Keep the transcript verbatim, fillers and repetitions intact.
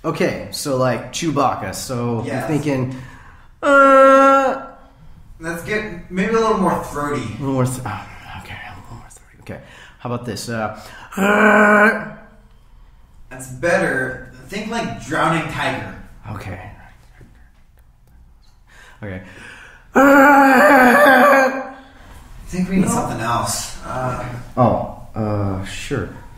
Okay, so like Chewbacca. So Yes. you're thinking, uh, Let's get maybe a little more throaty. a little more. Th- oh, okay, a little more throaty. Okay, how about this? Uh, uh, That's better. Think like drowning tiger. okay. Okay. Uh, I think we need something else. Uh, oh, uh, sure.